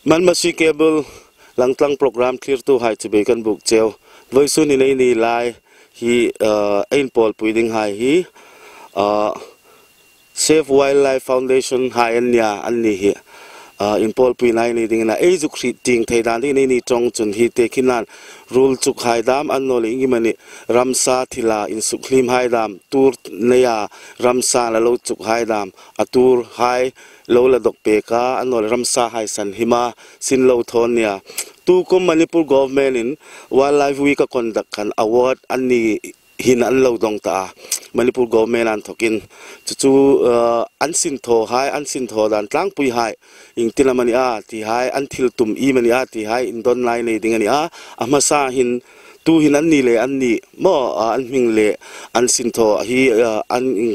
man masi cable langtlang program clear to hai chu be kan buk cheu voi su ni nei ni lai hi ein pol puiding hai hi Save Wildlife Foundation hai an nia an ni hi in pol pui nai ni ding na ei zu khri ting thei dan ni ni tong chun hi te khinan rule chuk hai dam an no le ngi mani ramsa thila in suklim hai dam tur neya ramsa la lo chuk hai dam atur hai lo la dok pe ka an no le ramsa hai san hima sin lo thon nia tu ko Manipur government in wildlife week ka conduct kan award an ni hin an lo dong ta Manipur government an thokin chu an sin tho hai an sin tho dan tlang pui hai ing tilamani a ti hai an thil tum I mani a ti hai in don lai nei ding ani a amasa hin tu hin an ni le an ni mo an hing le an sin tho hi an ing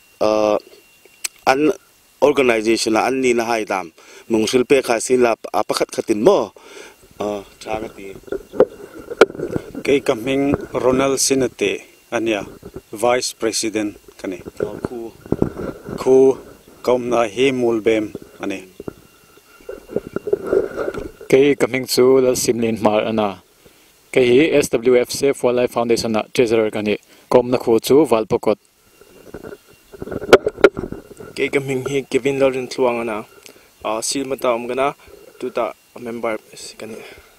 an organization an ni na hai dam mung sil pe kha sin la apakhat khatin mo thagati kay kaming Ronald Sinate ania vice president kani khu kaum na he mulbem ani kay kaming chu la simlin mar ana kay hi SWF Save Wildlife Foundation na treasurer kani kom na khu chu walpokot kay kaming hi Kevin Lorin tluang ana silmata gana tuta member kani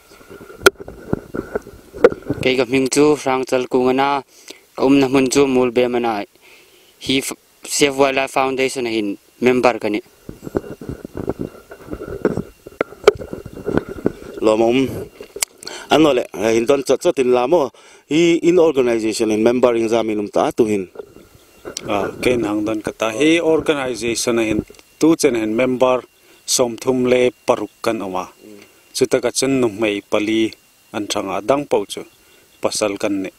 kay kaming chu rangchal kungana na mun chu mulbe mana hi Save Wildlife Foundation hin member kani lomom anole hindon chatin lamo hi in organization in member examinum ta tu hin ken hangdan kata he organization hin tu chen hin member somthum le parukan oma chutaka chen nu mei pali an thanga dang pau chu pasal kan ne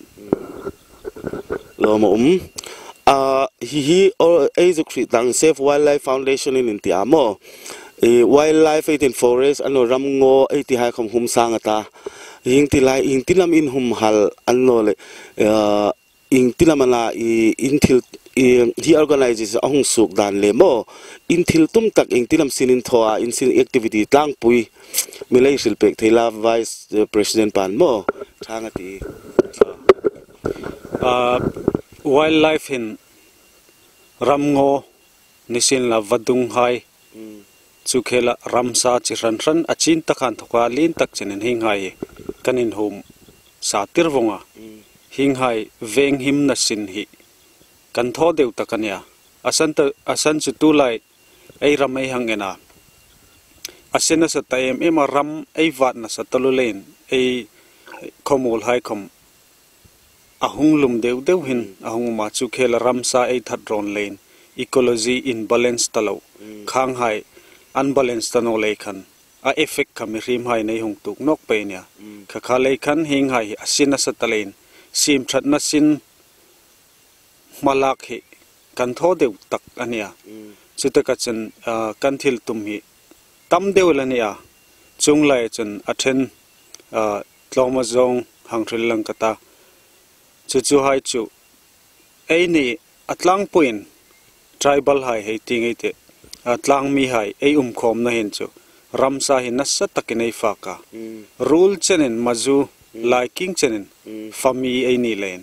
lomom hi or azukri dang Save Wildlife Foundation in Intiamo wildlife in forest ano ramngo iti hai khom hum sangata hing tilai ing tilam in hum hal anno le ing tilamana intil hi organizes ahung suk dan le mo intil tum tak ing tilam sinin thoa in sin activity tang pui milai silpek thela vice president pan mo thangati wildlife in ramngo nisin la vadung hai chukhela ramsa chiran ran achin takhan thoka lin tak chenen hing hai kanin hum satir vonga hing hai veng him na sin hi kan tho deu takania asan chu tu lai ei ramai hangena asena sa taim ema ram ei wat na satalu len ei khomul hai khom ahung lum deu deu hin ahung ma chukhela ramsa ei that ron len ecology imbalance talo khang hai unbalance tano lekhan a effect kami rim hai nei hung tuk nok pe nya kha lekhan hing hai asina satalen sim that na sin malak hi kan tho deu tak ania chutaka chen kan thil tum hi tam deu lania chung lai chen athen tloma zong hangthil lang kata chu hai chu ei ni atlang point tribal hai hei ting ite atlang mi hai ei khom na hin chu ramsa hin na sa takinei fa ka rule chenen mazu liking chenen fami ei ni len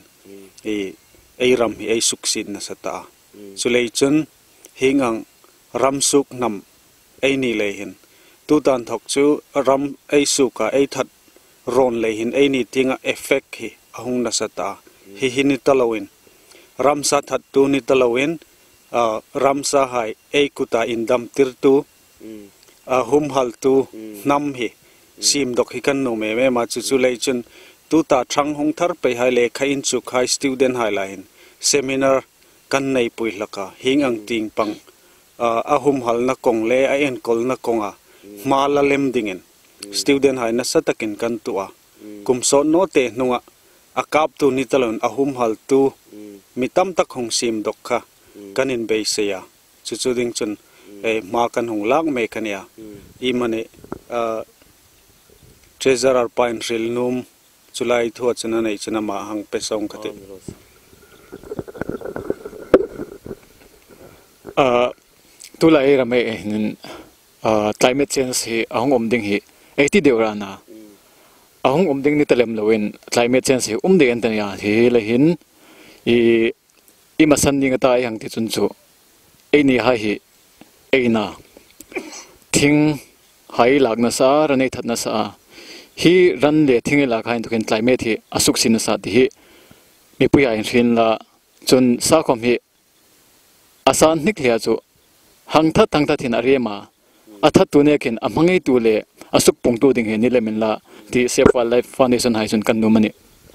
ei ram hi ei suksin na sata chulei chun hingang ramsuk nam ei ni le hin tu dan thok chu ram ei suka ei that ron le hin ei ni tinga effect hi ahung na sata hi hini talawin ramsa that tu ni talawin ramsa hai ei kuta indam tirtu hum hal tu nam hi sim dok hi kan no me ma chu lei chun tu ta thang hong thar pe hai le khain chu khai student hai lain seminar kan nei pui laka hing ang ting pang hum hal na kong le a en kol na konga mala lem dingen student hai na satakin kan tua kum so no te nuwa akap tu ni talon hum hal tu mitam tak hong sim dok kha kanin be seya chu ding chun ma kan hong lang me khania I mane treasurer pain ril num chulai thu chana nei chana ma hang pe song khate tu lai rame nin climate change hi ahong omding hi 80 deurana ahong omding ni talem loin climate change hi umde antania hi lehin i masan ni ngata yang ti chunchu ei ha hi eina thing hai lagna sa ranei thatna sa hi ran le thing la khain tukin climate hi asuk sin sa ti hi mi puya in rin la chun sa khom hi asan nik lia chu hang tha tang tha thin arema atha tu ne kin amangai tu le asuk pung tu ding he ni lemin la ti Save Wildlife Foundation hai chun kan nu mani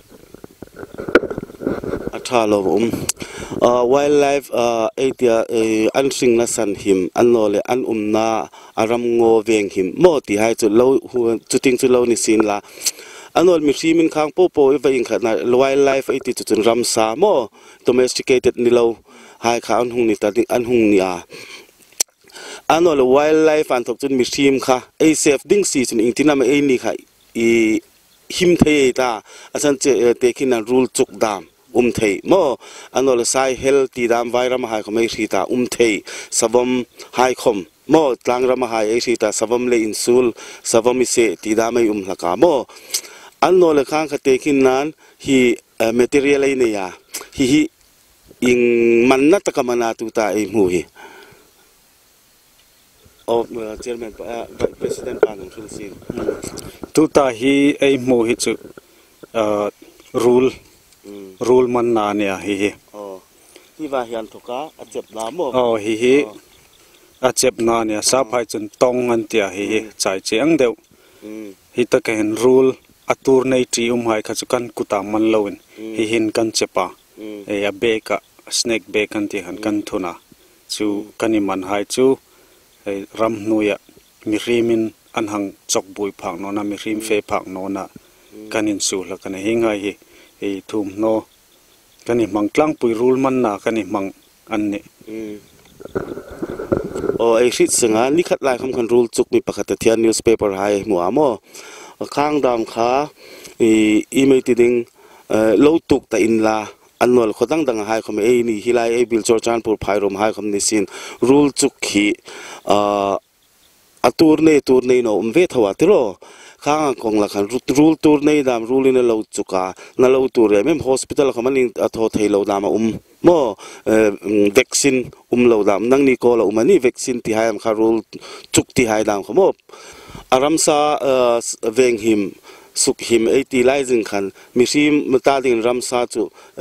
athalo wildlife etia an sing na san him an no le an na aram ngo veng him mo ti hai chu lo chu ting chu lo ni sin la anol mi hrimin khang po va in khat na wildlife eti chu chun ramsa mo domesticated ni lo hai kha an hung ni ta ding an hung ni a anol wildlife an thok chun mi hrim kha ei safe ding si chun ingtina ma ei ni kha I him thei ta asan che tekin an rule chuk dam thei mo anol sai healthy dam vairam hai khom ei rita thei savam hai khom mo tlangram hai ei rita savam le insul savam se ti dam ei laka mo anol khang kha tekin nan hi material ei ne ya hi ing manna takamana tu ta ei mu hi of chairman president pan sul sin tu ta hi ei mu hi chu rule man na ne hi hi va hian thoka achep na mo hi achep na ne sa phai chun tong an tia hi chai che ang deu hi ta ken rule atur nei ti hai kha chu kan kuta man loin hi hin kan chepa e a beka snake bek kan ti han kan thuna chu kani man hai chu ram nuya mi rimin an hang chok bui phang no na mi rim fe phang no na kanin su la kan hinga hi e thum no kani mang tlang pui rule man na kani mang an ne ei rit singa ni khat lai kham kan rule chuk mi pakhat thian newspaper hai mu amo khang dam kha i mai ti ding lo tuk ta in la anol khodang dang hai khom ei ni hilai ei bil chorchanpur phairom hai khom ni sin rule chuk khi atur nei no ve thawa tiro khang kong la khan rule tur nei dam rule in lo chuka na lo tur mem hospital khamaning atho thei lo dam mo vaccine lo dam nang ni ko lo mani vaccine ti hai am kha rule chuk ti hai dam khomo aramsa veng him suk him 80 laizing khan mishim mata ding ramsa chu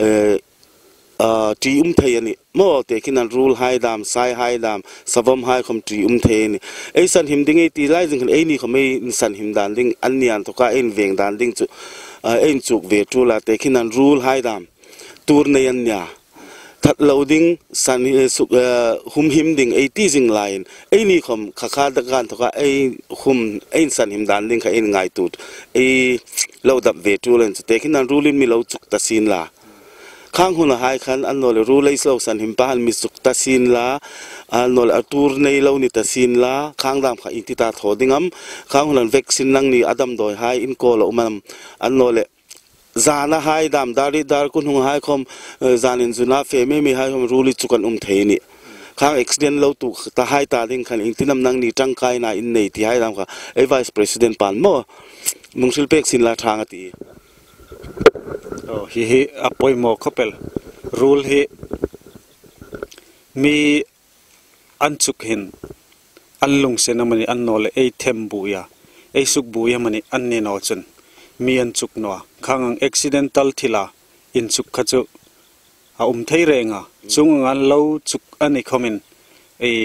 tri thei ani mo te kinan rule hai dam sai hai dam savam hai khom tri thei ni ei san him ding 80 laizing khan ei ni khom ei san him dan ding anian to ka en veng dan ding chu en chuk ve tu la te kinan rule hai dam tur nei an nya that loading san suk hum him ding 80 jing line ei ni khom kha da gan to ka ei hum ein san him dan ding kha en ngai tut ei load up ve tu len te kinan rule in mi lo chuk ta sin la khang huna hai khan anol rule is lo san him pa mi suk ta sin la anol atur nei lo ni ta sin la khang dam kha inti ta thodingam khang hunan vaccine nang ni adam doi hai in ko lo man anol zana hai dam dari dar kun hung hai khom zanin zuna fe me hai khom rule chukan thei ni khang accident lo tu ta hai ta ding khan intinam nang ni tangkai na in nei ti hai dam kha ei vice president pan mo mungsil pek sin la thang ati hi apoi mo khopel rule hi mi anchuk hin allung se namani annole ei them buya ei suk buya mani anne no chun mi anchuk no khangang accidental thila in chuk khachu a thei renga chunga lo chuk ani khomin ei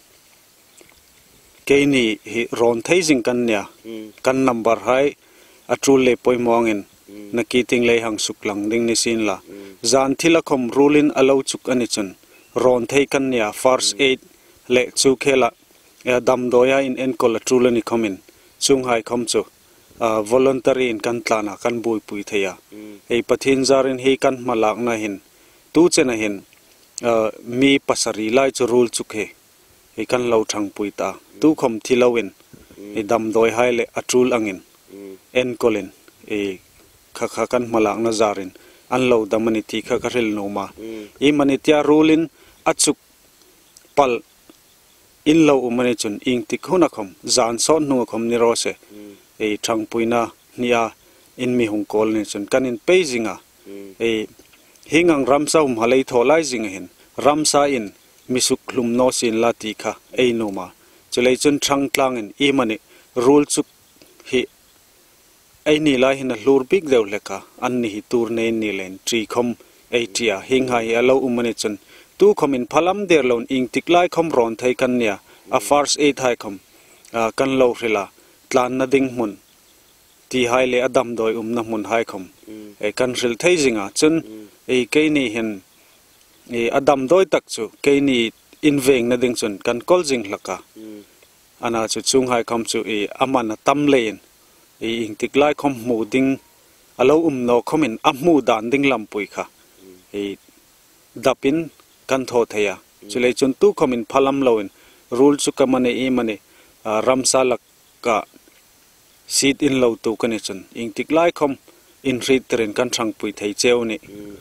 keini hi ron thei jing kan nya kan number hai atrule poi mongin nakiting lei hang suklang ding ni sin la zan thila khom rulin alo chuk ani chun ron thei kan nia first aid le chu khela dam doya in en kol trulani khomin chung hai khom chu voluntary in kan tlana kan bui pui theya ei pathin zarin hi kan malak na hin tu chena hin mi pasari lai chu rule chuk he ei kan lo thang pui ta tu khom thilawin ei dam doi hai le atrul angin en kolin ei kha kan malak na zarin an lo damani ti kha ril no ma I manitia rulin achuk pal in lo umani chun ing tik huna khom zan son nu khom ni ro se e thang puina nia in mi hung kol ni chun kanin pejinga e hingang ramsa halei tholai jing hin ramsa in misuk hlum no sin la ti kha e no ma chulei chun thang tlang in e mani rule chuk hi ai ni lai hin hlur big deu leka an ni hi tur ne ni len tri khom e tia hing hai alo umani chun tu khomin phalam der lon ing tiklai khom ron thai kan nia a first aid hai khom kan lo rila tlan na ding mun ti hai le adam doi na mun hai khom e kan ril thai jinga chun e ke ni hin e adam doi tak chu ke ni in veng na ding chun kan kol jing laka ana chu chung hai khom chu e amana tam len e ing tiklai khom mu ding alo no khomin amu dan ding lam pui kha e dapin kan tho thaya chulei chun tu khomin phalam loin rule chu kamane e mane ramsa lak ka sit in lo tu kan chun ing tiklai khom in rit tren kan thang pui thei cheu ni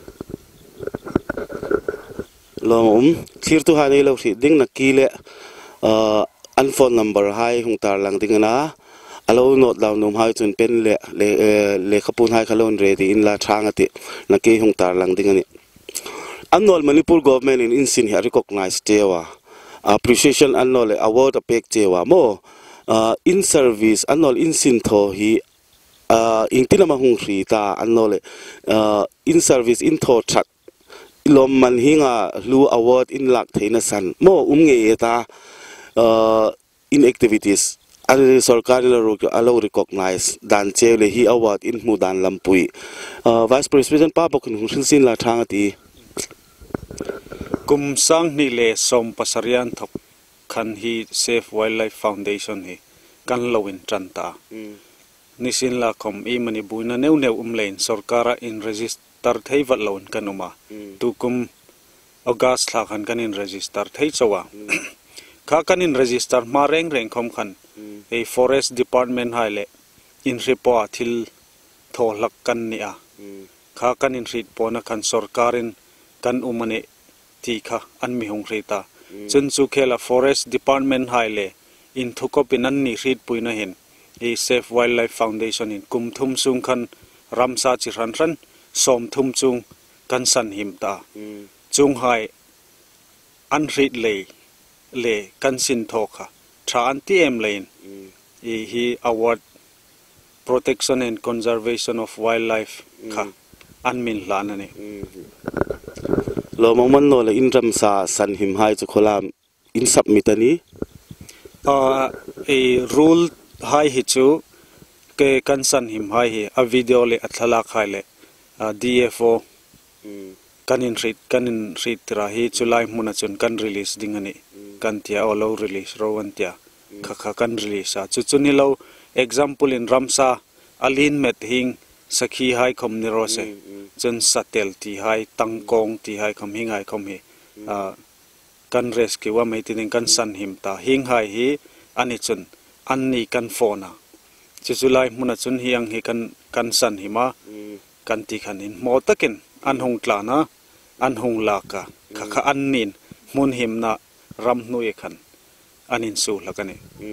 lom thir tu hani lo ri ding na ki le an phone number hai hung tar lang ding na alo not down num hai chun pen le khapun hai khalon ready in la thang ati na ki hung tar lang ding ani annual Manipur government in insin here recognized tewa appreciation annual award a pek tewa mo in service annual insin tho hi ingtina ma hung ri ta annual in service in tho thak lom man hinga lu award in lak theina san mo nge ta in activities al sarkar alo recognize dan chele hi award in mudan lampui vice president pa bokun husin sin la thang ati kum sang ni le som pasarian thop khan hi Save Wildlife Foundation hi kan lowin tranta nisin la khom e mani buina neu umlein sarkara in register thei vat lon kanuma tu kum august la khan kan in register thei chawa kha kan in register ma reng khom khan e forest department haile in report thil tholak kan nia kha kan in rit pona khan sarkarin kan umane ti kha an mi hong rita chun chu khela forest department haile in thukopin an ni rit puina hen e Save Wildlife Foundation in kum thum sung khan ramsa chi ran ran som thum chung kan san him ta chung hai an rit le kan sin thoka tha an ti em lein e hi award protection and conservation of wildlife kha an min lan ani lo mongman no le in ramsa san him hai chu kholam in submit ani a rule hai hi chu ke kan san him hai hi a video le athala khai le DFO kanin rit ra hi chulai muna chun kan release ding ani kan tia olo release rowan tia kha kan release a chu chuni lo example in ramsa alin met hing sakhi hai khom ni ro se chun satel ti hai tangkong ti hai khom hing hai khom hi kan rescue wa mai tin kan san him ta hing hai hi ani chun anni kan phone chu chulai muna chun hiang hi kan san hima kan ti khanin mo takin an hong tlana an hong laka kha annin mun himna ram nu e khan anin su lakani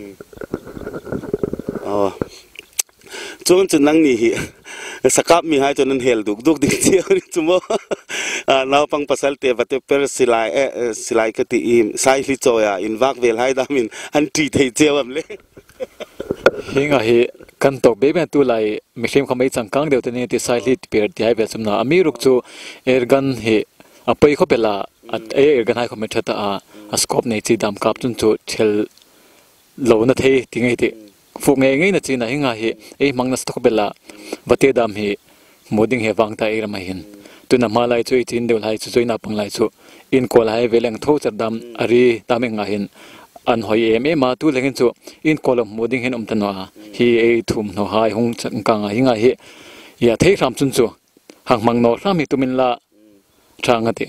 chon chun nang ni hi sakap mi hai chon hel duk ding chi chumo naw pang pasal te bate per silai ka ti im sai li choya in wak vel hai damin an ti thei chewam le hinga hi kan tok be ben tu lai mihlim khamai changkang deu tani ti sai li per ti hai be chumna ami ruk chu ergan hi apai kho pela at ergan hai kho thata a scope nei chi dam kap chun chu thel lo na thei ti ngai ti fu ngai na chi na hinga hi ei mangna stok bela bate dam hi moding he wang ta era ma hin tuna malai chu chin deu lai chu joina pang lai chu in ko lai veleng tho char dam ari tameng nga hin an hoi em ma tu lengin chu in kolom moding hen tanwa hi ei thum no hai hung changkang hinga hi ya thei ram chun chu hang mang no rami tumin la thangati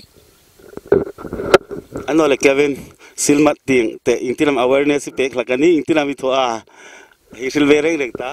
anole Kevin silmat ting te intinam awareness pek lakani intinam itho hi silvereng rekta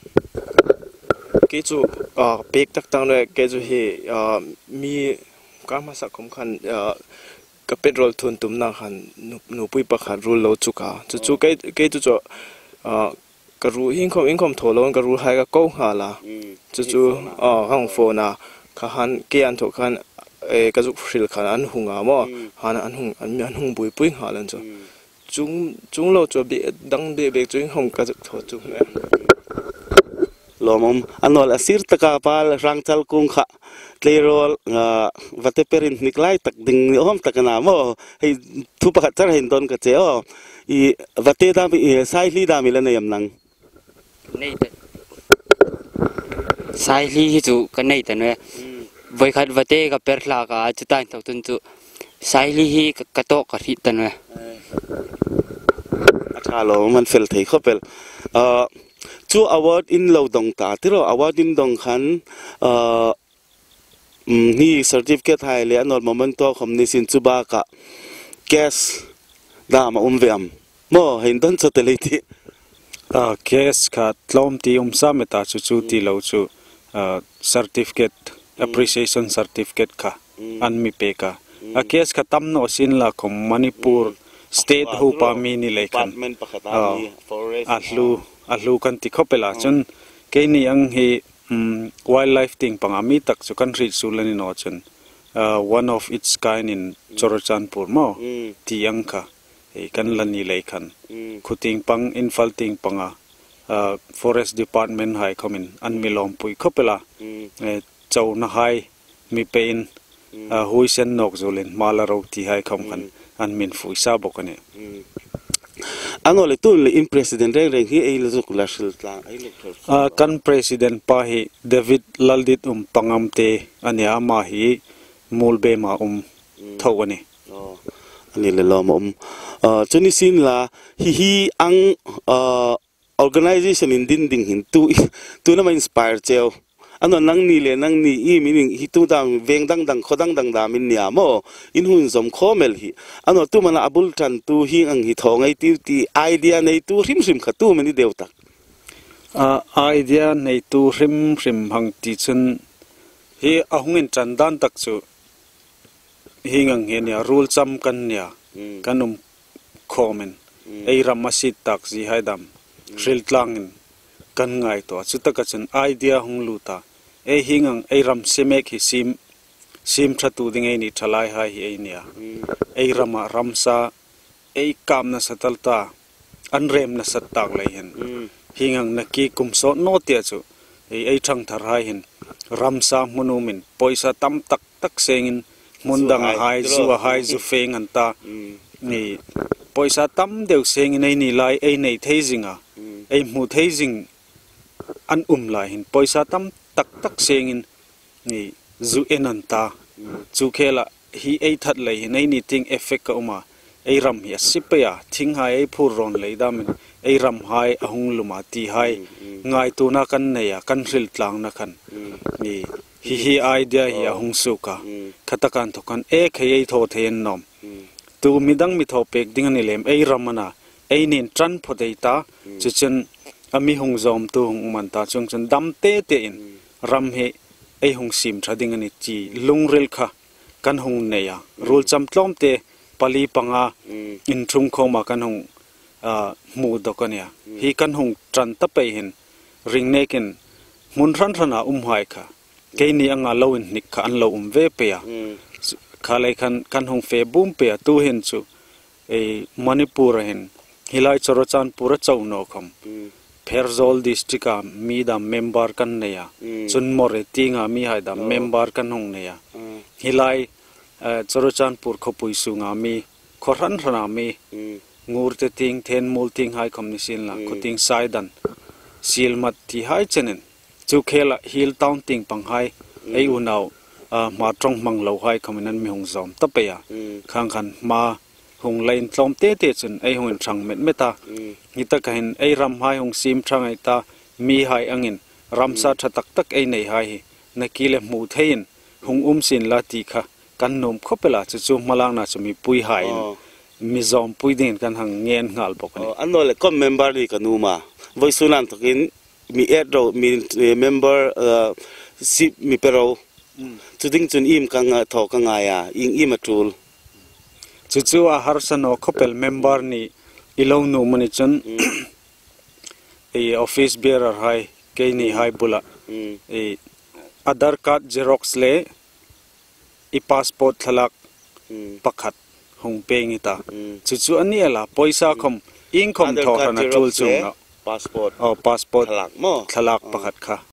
ke chu pek tak tang le ke chu hi mi ka ma sa khom khan กับเป็นรอลทุนตุ่มนักหันหนูปุยประคันรูลโลจุกาจู่ๆใกล้จู่ๆกระรูหิ้งคอมโถลงกระรูไฮก็ก้าวหาละจู่ๆข้างโฟน่ะขันเกียนถูกขันกระจุกฟิลขันอันหุงอ่ะมั้งหันอันหุงปุยหาลันจ้ะจุงเราจะเบดังเบจุงหุงกระจุกโถจุงเลยลมอันนั้นสิร์ตกาปาลรังจัลกุงขะเทโรลวัตเปรินนิกไลตักดึงอ้อมตักนามอให้ทุบปัจจัยเห็นตอนกับเจ้าอีวัตเตดามีไซลีดามิลนยมนังนี่ไซลีจู่กันนี่แต่เนี่ยวัยขัดวัตเตกับเปรลากาจุดตั้งตัวตุนจู่ไซลีกระโตกระทิตันเนี่ยอาชาโลมันเฟลเทเขาเป็นจู่อวอร์ดอินเราดงตาที่เราอวอร์ดอินดงขันนี่เซอร์ติฟิเคทไทยเลยอันนั้นโมเมนต์ตัวคอมนิสินจูบากะแกสดามาเวียมโม่เห็นต้นสเตลิตีแกสค่ะลมที่สามตาจู่ที่เราจู่certificate appreciation certificate ค่ะอันมีเปกะแกสค่ะตั้มโนสินละของมณิปุร state ฮูปามีนี่เลยกันอัลลูกันที่เขาไปละจนแค่นี้ยังให้wildlife ting pangami tak so kan ri sulani no chen one of its kind in Chorochanpur mo tiang kha e kan lani lei khan khuting pang infal ting panga forest department hai komin an milom pui khopela chau na hai mi pein huisen nok zolen mala ro ti hai khom khan an min fuisa bokane ano le tun le in president reng hi ei luzuk la shil tlang ei luk kan president pa hi David Laldit pangamte ania ma hi mulbe ma thawani ani le lom chuni sin la hi ang organization in ding hin tu na ma inspire cheo ano nang ni I meaning hitu dang veng dang khodang da min nia mo in hun zom khomel hi ano tu mana abul tan tu hi ang hi thongai ti idea nei tu rim kha tu mani deu tak idea nei tu rim hang ti chun hi ahungin chandan tak chu hi ngang he nia rule cham kan nia kanum khomen ei ramasit tak ji haidam ril tlangin kan ngai to chutaka chen idea hung luta ei hingang ei ram semek hi sim thatu ding ei ni thalai hai hi ei nia ei rama ramsa ei kamna satalta anrem na satak lai hen hingang naki kumso no tia chu ei thang thar hai hen ramsa munumin poisa tam tak sengin mundang hai zu feng anta ni poisa tam deu sengin ei ni lai ei nei theijinga ei mu theijing an lai hin poisa tam tak sengin ni zu enanta chu khela hi ei that lai hin ei ni ting effect ka uma ei ram hi sipaya thing hai ei phur ron lei damin ei ram hai ahung luma ti hai ngai tu na kan neya kan ril tlang na khan ni hi idea hi ahung suka khatakan thokan khei ei tho thein nom tu midang mi tho pek ding ani lem ei ramana ei nin tran phodeita chuchen ami hung zom tu hung man ta chung chen dam te in ram he ei hung sim thading ani chi lungrel kha kan hung neya rul cham tlom te pali panga in thum khoma kan hung mu dokania hi kan hung tran ta pe hin ring nekin mun ran rana hai kha ke ni anga lo in nik kha an lo ve pe ya khalai kan hung fe bum pe tu hin chu ei manipur hin hilai Chorochanpur chau no kham Pherzol district mi da member kan neya chun more tinga mi hai da member kan hong neya hilai Chorochanpur khopui sunga mi khoran rana mi ngurte ting then mul ting hai commission la khoting saidan silmat ti hai chenen chu khela hill town ting pang hai ei unau ma trong mang lo hai khaminan mi hong zom tapeya khang khan ma hung lain tlom te chun ei hung thang met meta nita kahin ei ram hai hung sim thang ai ta mi hai angin ramsa thatak tak ei nei hai nakile mu thein hung sin la ti kha kan nom khopela chu malang na chumi pui hai mi zom pui din kan hang ngen ngal bok ni anno le kom member ni kanuma voisunan tokin mi edro mi member si mi pero chuding chun im kang tho kang aya ing im atul chu a harsano khopel member ni ilo nu mani chun e office bearer hai ke ni hai bula e Aadhaar card Xerox le I passport thalak pakhat hong peng ita chu ani ala poisa khom income thok na tul chung na passport passport thalak pakhat kha